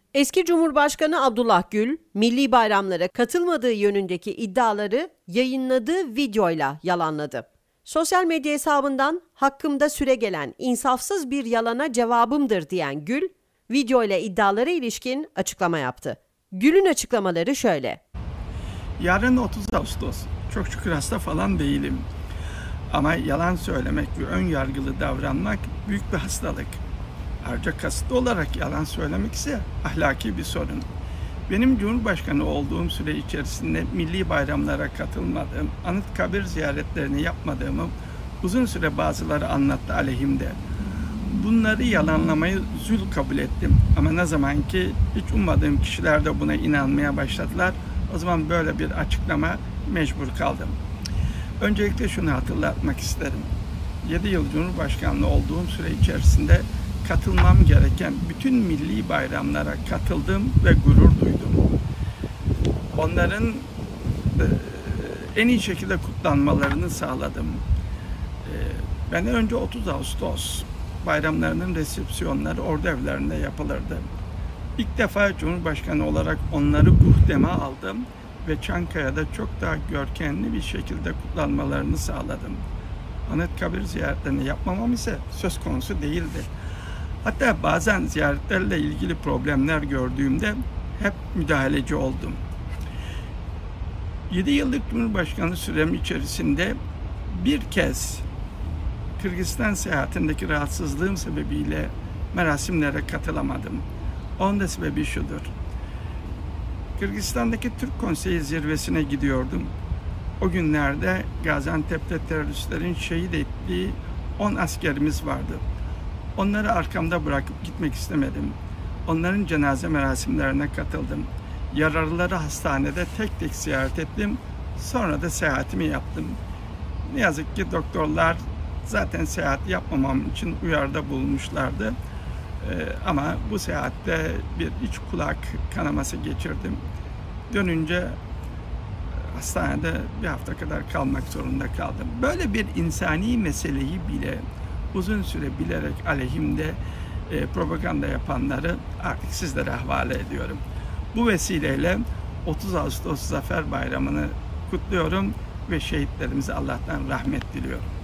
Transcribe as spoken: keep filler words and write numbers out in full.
Eski Cumhurbaşkanı Abdullah Gül, milli bayramlara katılmadığı yönündeki iddiaları yayınladığı videoyla yalanladı. Sosyal medya hesabından hakkımda süregelen insafsız bir yalana cevabımdır diyen Gül, videoyla iddialara ilişkin açıklama yaptı. Gül'ün açıklamaları şöyle. Yarın otuz Ağustos. Çok şükür hasta falan değilim. Ama yalan söylemek ve ön yargılı davranmak büyük bir hastalık. Ayrıca kasıtlı olarak yalan söylemek ise ahlaki bir sorun. Benim Cumhurbaşkanı olduğum süre içerisinde milli bayramlara katılmadığım, Anıtkabir ziyaretlerini yapmadığımı uzun süre bazıları anlattı aleyhimde. Bunları yalanlamayı zul kabul ettim. Ama ne zaman ki hiç ummadığım kişiler de buna inanmaya başladılar, o zaman böyle bir açıklama mecbur kaldım. Öncelikle şunu hatırlatmak isterim. yedi yıl Cumhurbaşkanlığı olduğum süre içerisinde katılmam gereken bütün milli bayramlara katıldım ve gurur duydum. Onların e, en iyi şekilde kutlanmalarını sağladım. E, ben önce otuz Ağustos bayramlarının resepsiyonları ordu evlerinde yapılırdı. İlk defa Cumhurbaşkanı olarak onları guhdeme aldım ve Çankaya'da çok daha görkemli bir şekilde kutlanmalarını sağladım. Anıtkabir ziyaretlerini yapmamam ise söz konusu değildi. Hatta bazen ziyaretlerle ilgili problemler gördüğümde hep müdahaleci oldum. yedi yıllık Cumhurbaşkanı sürem içerisinde bir kez Kırgızistan seyahatindeki rahatsızlığım sebebiyle merasimlere katılamadım. Onun da sebebi şudur. Kırgızistan'daki Türk Konseyi zirvesine gidiyordum. O günlerde Gaziantep'te teröristlerin şehit ettiği on askerimiz vardı. Onları arkamda bırakıp gitmek istemedim. Onların cenaze merasimlerine katıldım. Yaralıları hastanede tek tek ziyaret ettim. Sonra da seyahatimi yaptım. Ne yazık ki doktorlar zaten seyahat yapmamam için uyarıda bulmuşlardı. Ee, ama bu seyahatte bir iç kulak kanaması geçirdim. Dönünce hastanede bir hafta kadar kalmak zorunda kaldım. Böyle bir insani meseleyi bile uzun süre bilerek aleyhimde e, propaganda yapanları artık sizlere havale ediyorum. Bu vesileyle otuz Ağustos Zafer Bayramı'nı kutluyorum ve şehitlerimize Allah'tan rahmet diliyorum.